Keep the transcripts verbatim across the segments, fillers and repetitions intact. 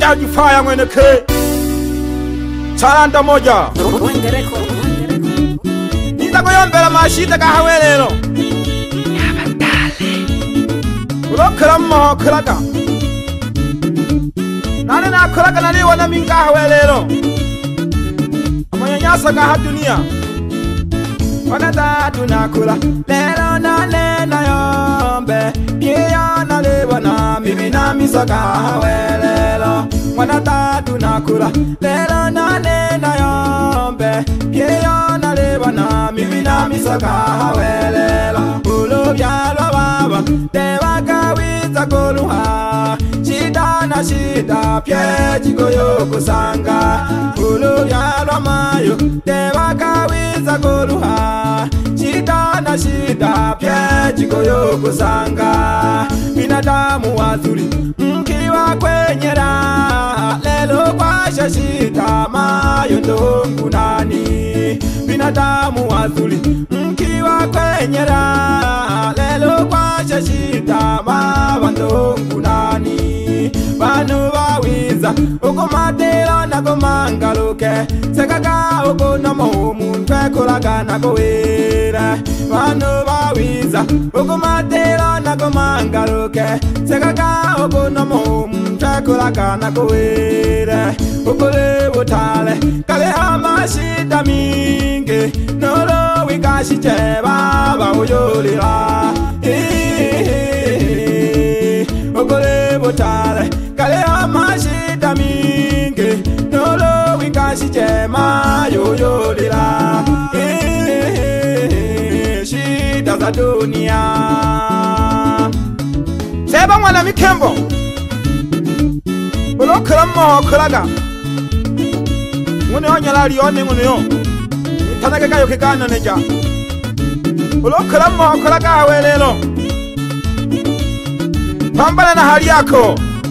jajifaya mwene ke Charanda moja Nita kuyombela mashita kahawe lelo Ulokera mmo kuraga Nane na kuraga nani wana minga hawe lelo Amanyanyasa kaha dunia Wana tatu na kula Lelo na lena yombe Kia na lewa na mimi na misaka hawe lelo Wana tatu na kula Lelo na lena yombe Kia na lewa na mimi na misaka hawe lelo Ulo vyalwa baba Dewa kawiza koluha Shida na shida Pye chiko yoko sanga Ulo vyalwa mayo Dewa kawiza koluha Shida na shida Pye chiko yoko sanga Binadamu wazuri Mkiwa kwenye raha Lelo kwasha shida Mayo ndongu nani Binadamu wazuri Mkiwa kwenye raha Lelo kwasha shida Mawa ndongu nani Banu wawiza Uko matela na kumangaluke Sekaga uko na mohumu Twekulaga na kuwira Banu wawiza Uko matela na kumangaluke Sekaga uko na mohumu Twekulaga na kuwira Ukule utale Kale hama shida mingi Nolo wikashi cheba Uyulira Ukule utale Kale hama shida mingi Nolo wikashi chema Uyulira Shida za dunia Seba mwana mikembo Ulokera mmo kuraga Ngune onyala liyone ngune yo Tanake kayo kigana neja Ulokera mmo kuraga hawe lelo Pambana na hali yako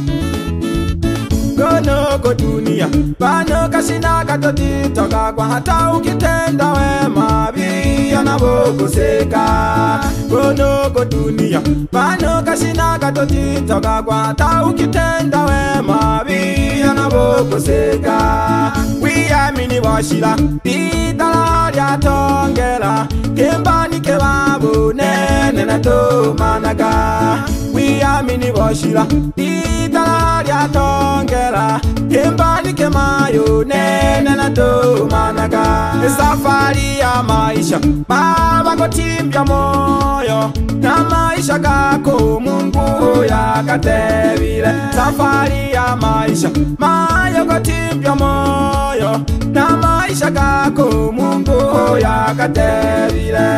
Gono ko dunia Bano kashina katoti Toka kwa hata ukitenda wema Biya na bogo seka Gono ko dunia Bano kashina katoti Toka kwa hata ukitenda wema Biya na bogo seka Wia mini washila Didala ya tongela Kembani kebabu Nene na to managa Wia mini washila Didala ya tongela Kembani kemayo Nene na to managa Safari ya maisha Baba kotimbya moyo Na maisha kako Mungu ya katevile Safari ya maisha Mayo kotimbya moyo Na maisha kako Mungu ya katevile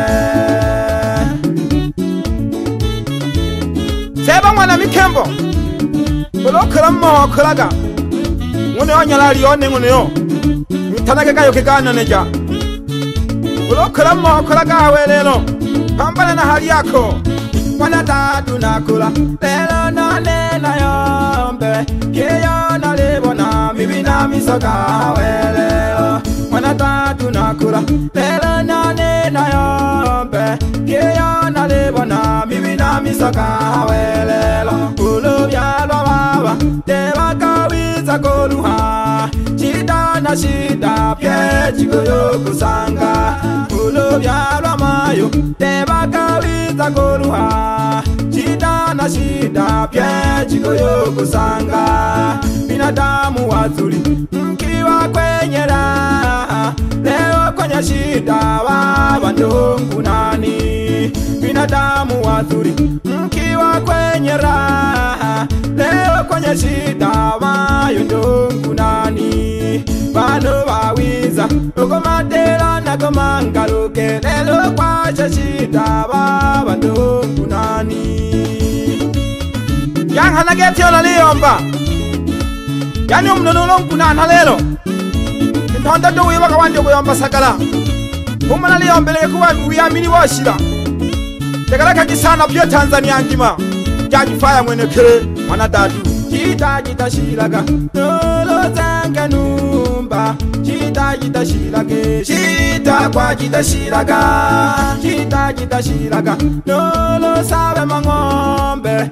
Seba mwana mikembo Ulokera mmo kuraga Ngune onyala liyone ngune yo Tanake kayo kigana neja Ulokera mmo kuraga hawe lelo Pambana na hali yako Wana tatu na kula Lelo na lena yombe Kiyo na libo na mimi na misaka hawe lelo Wana tatu na kula Lelo na lena yombe Kiyo na libo na mimi na misaka hawe lelo Ulo vyalwa baba Dewa kawiza koluha Shida na shida Pye chiko yoko sanga Ulo vyalwa mayo Dewa kawiza koluha Shida na shida Pye chiko yoko sanga Binadamu wazuri Mkiwa kwenye raha Leo kwenye shida Baba ndongu nani Binadamu wazuri Mkiwa kwenye raha Leo kwenye shida Mayo ndongu nani Bano wawiza Uko matela na kumangaluke Lelo kwacha shida Baba ndongu nani Yang hanageti ona liyomba Yani umnunulongu nana lelo Ntonda duwe waka wanje kuyomba sakala Umana liyombeleke kuwa uyamini washira Tegala kakisana pyo Tanzania ngima Jajifaya mwene kere Mwana dadu Jita jita shiraga Nolo zanga numba Jita jita shirage Jita kwa jita shiraga Jita jita shiraga Nolo sabe mangombe Jita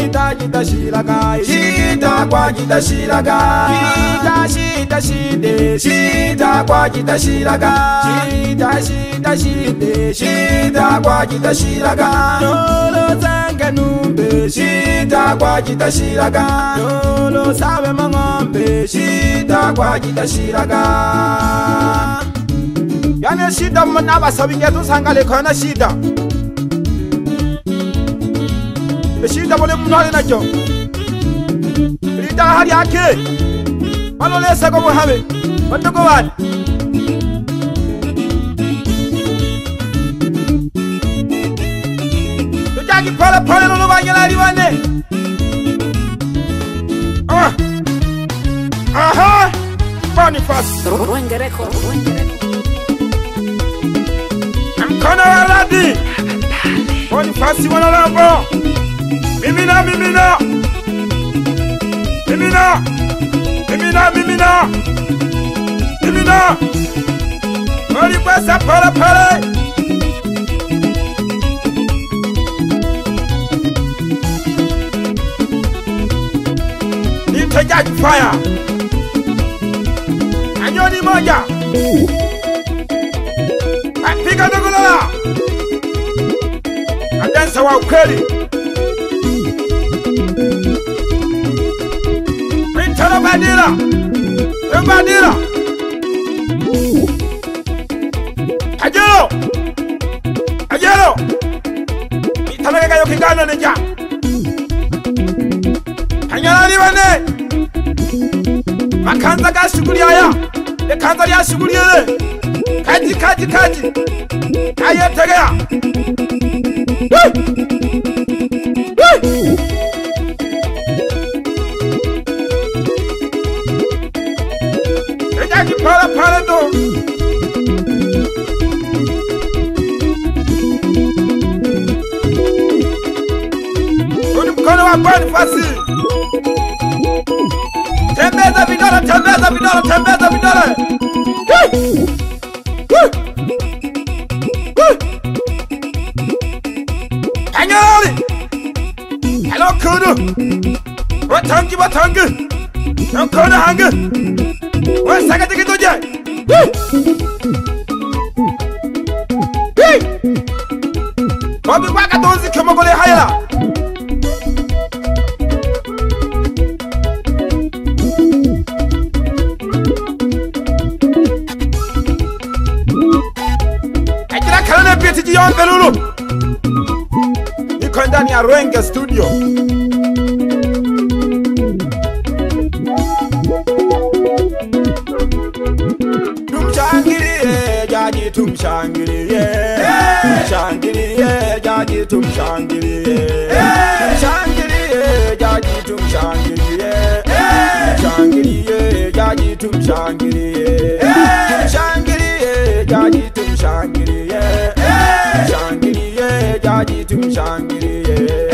shida shida shiraga shida kwa shida shiraga shida shida shide shida kwa shida shiraga shida shida shide shida kwa shida shiraga lolo zanga numbe shida kwa shida shiraga lolo sabe mangombe shida kwa shida shiraga yani shida mna basabinge tusangale khona shida shida bole munale nacho lida hali yake balolesa ko muhabe batoko wani tujagi pala pala lolo banyala liwane ah aha Boniface Wengereko Mkono wa radi Boniface wana lambo Mimina, mimina Mimina Mimina, mimina Mimina Mori kwesa pole pole Nitejaji fire Anyoni moja Pika ndugulola Adansa wa ukweli Tano bandira Tano bandira Ajelo Ajelo Itanage kayo kingano neja Hanyala liwane Makanza ga shuguli aya Ekanza ya shuguli ele Kaji kaji kaji Aye tegea Para para do Oni mkono wa Boniface Tembeza vidole tembeza vidole tembeza vidole Anyali Hello kudu Watangi watangi Mkono hangi Woi saka tiki tuje Kobi kwa katonzi kemogole hayala Ajira kalane pia tiji yon belulu Niko ndani ya Rwenge studio Tumshangilie jaji tumshangilie Tumshangilie jaji tumshangilie Tumshangilie jaji tumshangilie Tumshangilie jaji tumshangilie Tumshangilie jaji tumshangilie Tumshangilie jaji tumshangilie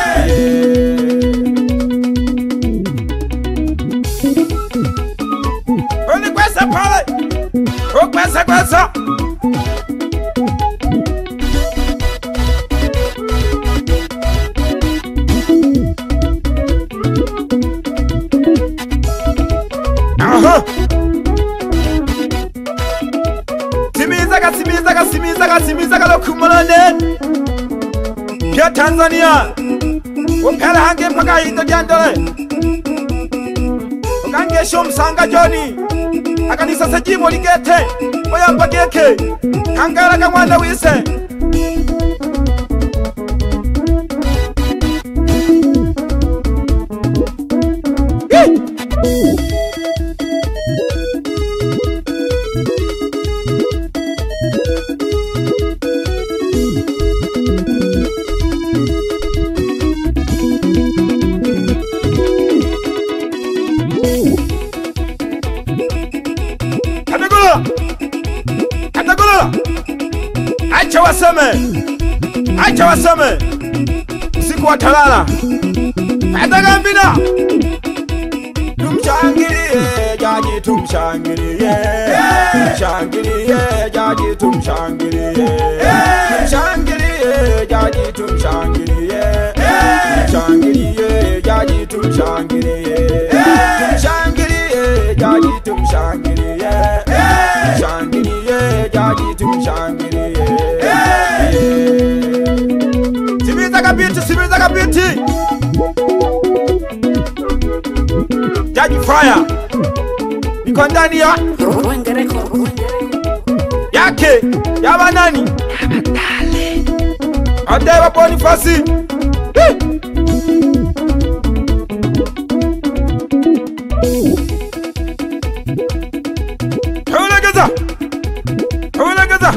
Oni kwesa pale O kwesa kwesa Aha Simizaga simizaga simizaga simizaga lokumolane Pia Tanzania Upela hange mpaka hito jandole Ukange shomsanga Johnny Akanisa sajimo ligete Oyamba geke Kangara kamwanda wise Acha waseme Acha waseme Usiku wa talala Ataga mbina Tumshangilie jaji tumshangilie Tumshangilie jaji tumshangilie Tumshangilie jaji tumshangilie Tumshangilie jaji tumshangilie, tumshangilie, jaji tumshangilie, tumshangilie, jaji tumshangilie. Simiza kabiti, simiza kabiti. Jaji Fire niko ndani ya yake yaba nani Adeba Bonifasi. Hawelagaza hawelagaza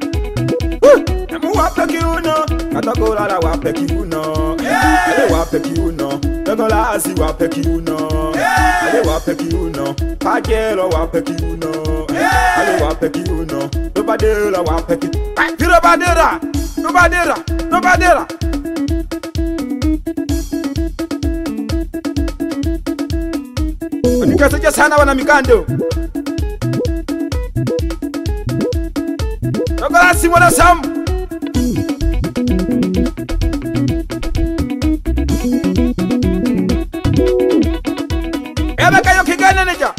wape kiuno katakola la wape kiuno ale wape kiuno Dogola asi wape kiuno ale wape kiuno Pajelo wape kiuno ale wape kiuno Nobadera wape kiuno Tira badera Nobadera Nobadera Nikaseja sana wana mikando Dogola asi mwana samu Ebe kayo kigana neja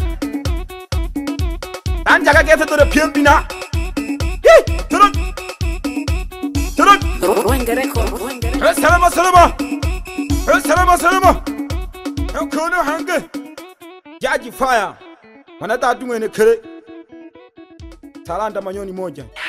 Anja kagete to the pimpina Hi Turun Turun Salama salama Salama salama Kono hange Jaji Fire Wanata tumwene kere Talanta manyoni moja